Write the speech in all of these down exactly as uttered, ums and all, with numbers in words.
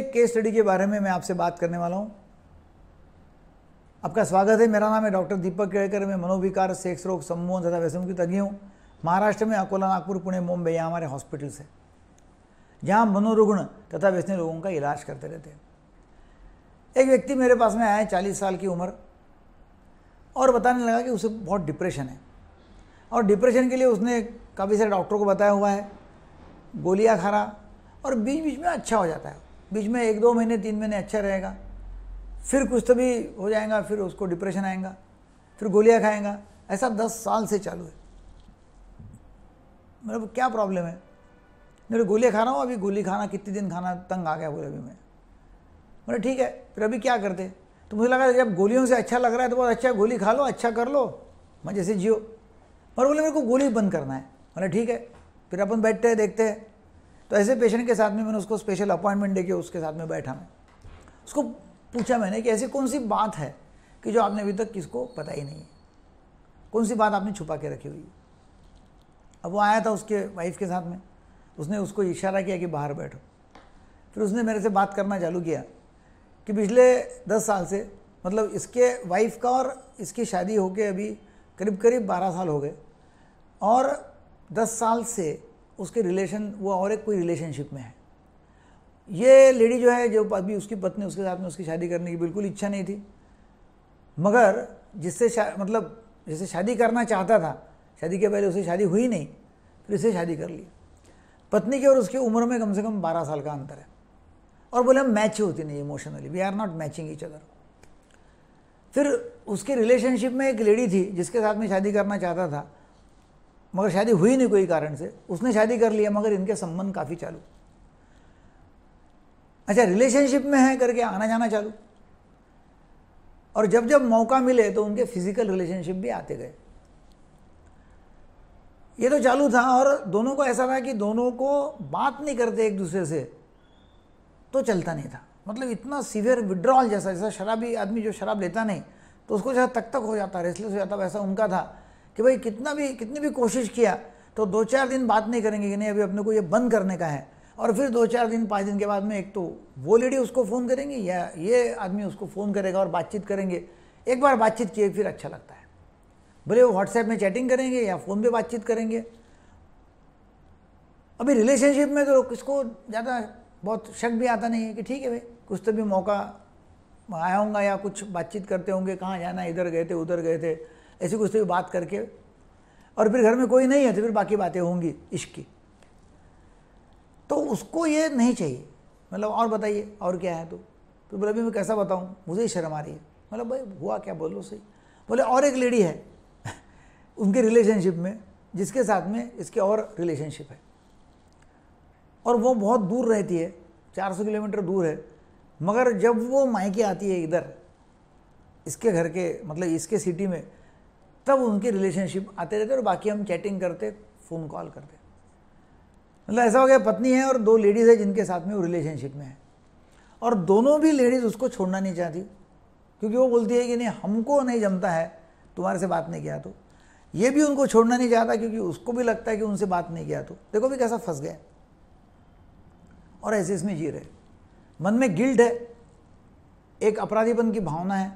एक case study के बारे में मैं आपसे बात करने वाला हूँ। आपका स्वागत है। मेरा नाम है डॉक्टर दीपक केड़कर। मैं मनोविकार, सेक्स रोग, सम्मोहन तथा व्यसन की तज्ञ हूँ। महाराष्ट्र में अकोला, नागपुर, पुणे, मुंबई यहाँ हमारे हॉस्पिटल्स हैं, जहाँ मनोरुग्ण तथा व्यसनी लोगों का इलाज करते रहते हैं। एक व्यक्ति मेरे पास में आया है, चालीस साल की उम्र, और बताने लगा कि उसे बहुत डिप्रेशन है, और डिप्रेशन के लिए उसने काफ़ी सारे डॉक्टरों को बताया हुआ है, गोलियां खा रहा, और बीच बीच में अच्छा हो जाता है। बीच में एक दो महीने तीन महीने अच्छा रहेगा, फिर कुछ तो भी हो जाएगा, फिर उसको डिप्रेशन आएगा, फिर गोलियां खाएगा। ऐसा दस साल से चालू है। मतलब क्या प्रॉब्लम है? मेरे गोलियां खा रहा हूँ, अभी गोली खाना कितने दिन खाना, तंग आ गया बोले अभी मैं। बोले ठीक है, फिर अभी क्या करते? तो मुझे लगा जब गोलियों से अच्छा लग रहा है तो बहुत अच्छा, गोली खा लो, अच्छा कर लो, मजे से जियो। पर बोले मेरे को गोली बंद करना है। बोले ठीक है, फिर अपन बैठते हैं, देखते हैं। तो ऐसे पेशेंट के साथ में मैंने उसको स्पेशल अपॉइंटमेंट देके उसके साथ में बैठा। मैं उसको पूछा मैंने कि ऐसी कौन सी बात है कि जो आपने अभी तक किसको पता ही नहीं है, कौन सी बात आपने छुपा के रखी हुई है। अब वो आया था उसके वाइफ के साथ में, उसने उसको इशारा किया कि बाहर बैठो। फिर उसने मेरे से बात करना चालू किया कि पिछले दस साल से, मतलब इसके वाइफ का और इसकी शादी होके अभी करीब करीब बारह साल हो गए, और दस साल से उसके रिलेशन, वो और एक कोई रिलेशनशिप में है। ये लेडी जो है, जो अभी उसकी पत्नी, उसके साथ में उसकी शादी करने की बिल्कुल इच्छा नहीं थी, मगर जिससे मतलब जिससे शादी करना चाहता था, शादी के पहले उसे शादी हुई नहीं, फिर इसे शादी कर ली। पत्नी की और उसकी उम्र में कम से कम बारह साल का अंतर है, और बोले हम मैच होती नहीं emotionally, we are not matching each other. फिर उसके रिलेशनशिप में एक लेडी थी जिसके साथ में शादी करना चाहता था, मगर शादी हुई नहीं कोई कारण से, उसने शादी कर लिया, मगर इनके संबंध काफ़ी चालू। अच्छा, रिलेशनशिप में है करके आना जाना चालू, और जब जब मौका मिले तो उनके फिजिकल रिलेशनशिप भी आते गए। ये तो चालू था, और दोनों को ऐसा था कि दोनों को बात नहीं करते एक दूसरे से तो चलता नहीं था। मतलब इतना सीवियर विड्रॉल जैसा, जैसा शराबी आदमी जो शराब लेता नहीं तो उसको जैसा तक तक हो जाता, रेस्टलेस हो जाता, वैसा उनका था कि भाई कितना भी कितनी भी कोशिश किया तो दो चार दिन बात नहीं करेंगे कि नहीं अभी अपने को ये बंद करने का है, और फिर दो चार दिन पाँच दिन के बाद में एक तो वो लेडी उसको फ़ोन करेंगी या ये आदमी उसको फ़ोन करेगा और बातचीत करेंगे। एक बार बातचीत किए फिर अच्छा लगता है, भले वो व्हाट्सएप में चैटिंग करेंगे या फ़ोन पे बातचीत करेंगे। अभी रिलेशनशिप में तो किसको ज़्यादा बहुत शक भी आता नहीं है कि ठीक है भाई कुछ तो भी मौका आया होगा, या कुछ बातचीत करते होंगे, कहाँ जाना, इधर गए थे उधर गए थे, ऐसी कुछ तो भी बात करके, और फिर घर में कोई नहीं है तो फिर बाकी बातें होंगी इश्क की। तो उसको ये नहीं चाहिए, मतलब और बताइए और क्या है। तो तो बोले अभी मैं कैसा बताऊँ, मुझे ही शर्म आ रही है। मतलब भाई हुआ क्या, बोलो सही। बोले और एक लेडी है उनके रिलेशनशिप में, जिसके साथ में इसके और रिलेशनशिप है, और वो बहुत दूर रहती है, चार सौ किलोमीटर दूर है, मगर जब वो मायके आती है इधर इसके घर के, मतलब इसके सिटी में, तब उनके रिलेशनशिप आते रहते और बाकी हम चैटिंग करते, फ़ोन कॉल करते। मतलब ऐसा हो गया, पत्नी है और दो लेडीज़ है जिनके साथ में वो रिलेशनशिप में है, और दोनों भी लेडीज़ उसको छोड़ना नहीं चाहती, क्योंकि वो बोलती है कि नहीं हमको नहीं जमता है तुम्हारे से बात नहीं किया तो। ये भी उनको छोड़ना नहीं चाहता क्योंकि उसको भी लगता है कि उनसे बात नहीं किया तो। देखो भी कैसा फंस गया, और ऐसे इसमें जी रहे। मन में गिल्ट है, एक अपराधीपन की भावना है,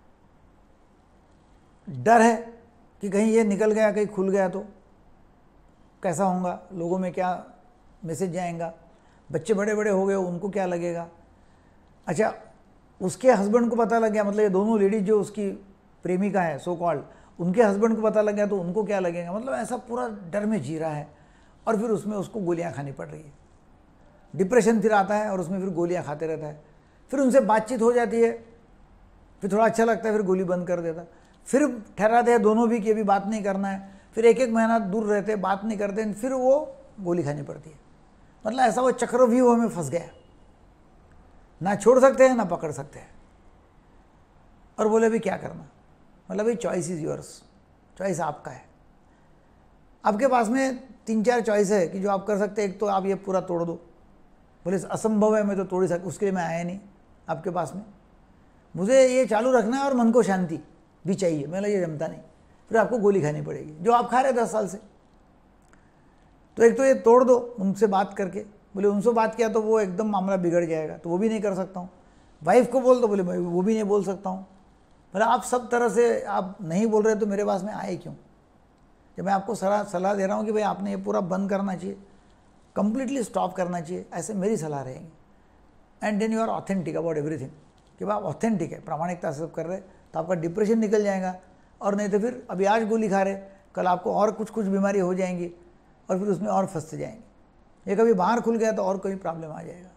डर है कि कहीं ये निकल गया, कहीं खुल गया तो कैसा होगा, लोगों में क्या मैसेज जाएगा, बच्चे बड़े बड़े हो गए उनको क्या लगेगा। अच्छा, उसके हस्बैंड को पता लग गया, मतलब ये दोनों लेडीज जो उसकी प्रेमिका है सो कॉल्ड, उनके हस्बैंड को पता लग गया तो उनको क्या लगेगा। मतलब ऐसा पूरा डर में जी रहा है, और फिर उसमें उसको गोलियां खानी पड़ रही है। डिप्रेशन फिर आता है और उसमें फिर गोलियां खाते रहता है। फिर उनसे बातचीत हो जाती है, फिर थोड़ा अच्छा लगता है, फिर गोली बंद कर देता, फिर ठहराते हैं दोनों भी कि अभी बात नहीं करना है, फिर एक एक महीना दूर रहते, बात नहीं करते, फिर वो गोली खानी पड़ती है। मतलब ऐसा वो चक्रव्यूह में फंस गया, ना छोड़ सकते हैं ना पकड़ सकते हैं। और बोले अभी क्या करना, मतलब भाई चॉइस इज़ योर्स, चॉइस आपका है। आपके पास में तीन चार चॉइस है कि जो आप कर सकते हैं। एक तो आप ये पूरा तोड़ दो, बोले असंभव है मैं तो तोड़ ही सकता, उसके लिए मैं आया नहीं आपके पास में, मुझे ये चालू रखना है और मन को शांति भी चाहिए, मैं ये जमता नहीं, फिर आपको गोली खानी पड़ेगी जो आप खा रहे दस साल से। तो एक तो ये तोड़ दो उनसे बात करके, बोले उनसे बात किया तो वो एकदम मामला बिगड़ जाएगा, तो वो भी नहीं कर सकता हूँ। वाइफ को बोल दो, बोले मैं वो भी नहीं बोल सकता हूँ। बोले आप सब तरह से आप नहीं बोल रहे तो मेरे पास में आए क्यों? जब मैं आपको सलाह सलाह दे रहा हूँ कि भाई आपने ये पूरा बंद करना चाहिए, कंप्लीटली स्टॉप करना चाहिए, ऐसे मेरी सलाह रहेगी। And then you are authentic about everything, कि भाई आप ऑथेंटिक है, प्रामाणिकता से सब कर रहे तो आपका डिप्रेशन निकल जाएगा। और नहीं तो फिर अभी आज गोली खा रहे, कल आपको और कुछ कुछ बीमारी हो जाएंगी और फिर उसमें और फंसते जाएंगे। ये कभी बाहर खुल गया तो और कोई प्रॉब्लम आ जाएगा।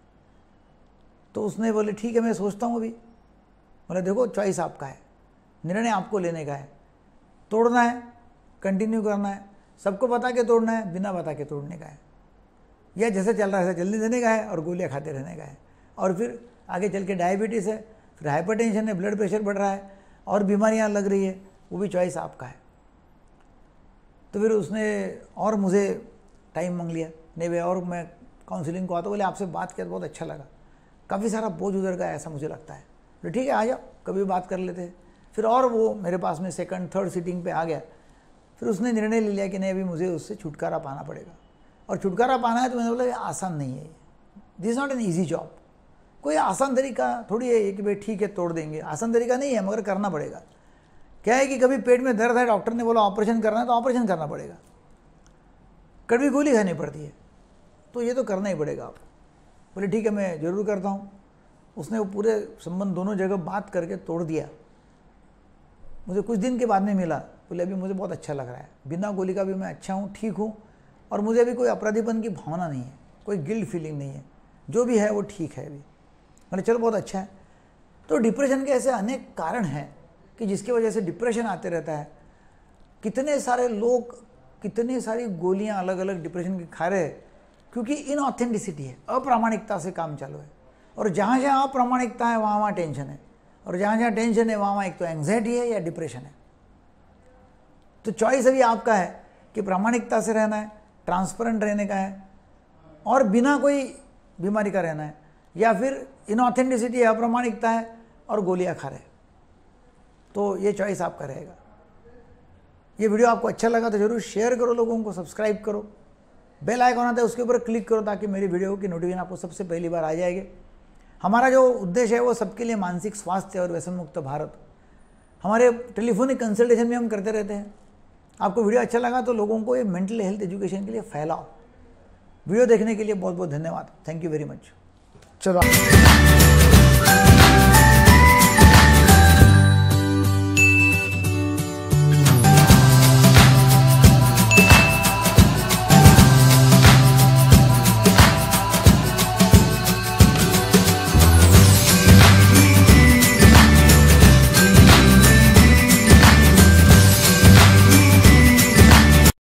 तो उसने बोले ठीक है मैं सोचता हूँ अभी। बोले देखो चॉइस आपका है, निर्णय आपको लेने का है, तोड़ना है कंटिन्यू करना है, सबको बता के तोड़ना है बिना बता के तोड़ने का है, या जैसे चल रहा है जल्दी देने का है और गोलियां खाते रहने का है। और फिर आगे चल के डायबिटीज़ है, फिर हाइपरटेंशन है, ब्लड प्रेशर बढ़ रहा है और बीमारियां लग रही है, वो भी चॉइस आपका है। तो फिर उसने और मुझे टाइम मांग लिया, नहीं भाई और मैं काउंसलिंग को आता, बोले आपसे बात किया तो बहुत अच्छा लगा, काफ़ी सारा बोझ उधर का ऐसा मुझे लगता है। तो ठीक है आ जाओ कभी बात कर लेते हैं। फिर और वो मेरे पास में सेकंड थर्ड सीटिंग पे आ गया। फिर उसने निर्णय ले लिया कि नहीं अभी मुझे उससे छुटकारा पाना पड़ेगा, और छुटकारा पाना है तो मैंने बोला आसान नहीं है, this is not an easy job. कोई आसान तरीका थोड़ी है कि भाई ठीक है तोड़ देंगे, आसान तरीका नहीं है, मगर करना पड़ेगा। क्या है कि कभी पेट में दर्द है, डॉक्टर ने बोला ऑपरेशन करना है तो ऑपरेशन करना पड़ेगा, कभी गोली खानी पड़ती है, तो ये तो करना ही पड़ेगा आपको। बोले ठीक है मैं ज़रूर करता हूँ। उसने वो पूरे संबंध दोनों जगह बात करके तोड़ दिया। मुझे कुछ दिन के बाद में मिला, बोले अभी मुझे बहुत अच्छा लग रहा है, बिना गोली का भी मैं अच्छा हूँ, ठीक हूँ, और मुझे अभी कोई अपराधीपन की भावना नहीं है, कोई गिल्ट फीलिंग नहीं है, जो भी है वो ठीक है अभी। मैंने चलो बहुत अच्छा है। तो डिप्रेशन के ऐसे अनेक कारण हैं कि जिसकी वजह से डिप्रेशन आते रहता है। कितने सारे लोग कितनी सारी गोलियां अलग अलग डिप्रेशन की खा रहे हैं, क्योंकि इनऑथेंटिसिटी है, अप्रामाणिकता से काम चालू है। और जहाँ जहाँ अप्रामाणिकता है वहाँ वहाँ टेंशन है, और जहाँ जहाँ टेंशन है वहाँ वहाँ एक तो एंग्जाइटी है या डिप्रेशन है। तो चॉइस अभी आपका है कि प्रामाणिकता से रहना है, ट्रांसपेरेंट रहने का है और बिना कोई बीमारी का रहना है, या फिर इनऑथेंटिसिटी है, अप्रामाणिकता है और गोलियां खा रहे। तो ये चॉइस आपका रहेगा। ये वीडियो आपको अच्छा लगा तो जरूर शेयर करो, लोगों को सब्सक्राइब करो, बेल आइकॉन आता है उसके ऊपर क्लिक करो ताकि मेरी वीडियो की नोटिफिकेशन आपको सबसे पहली बार आ जाएगी। हमारा जो उद्देश्य है वो सबके लिए मानसिक स्वास्थ्य और व्यसन मुक्त भारत। हमारे टेलीफोनिक कंसल्टेशन भी हम करते रहते हैं। आपको वीडियो अच्छा लगा तो लोगों को ये मेंटल हेल्थ एजुकेशन के लिए फैलाओ। वीडियो देखने के लिए बहुत बहुत धन्यवाद। Thank you very much. चलो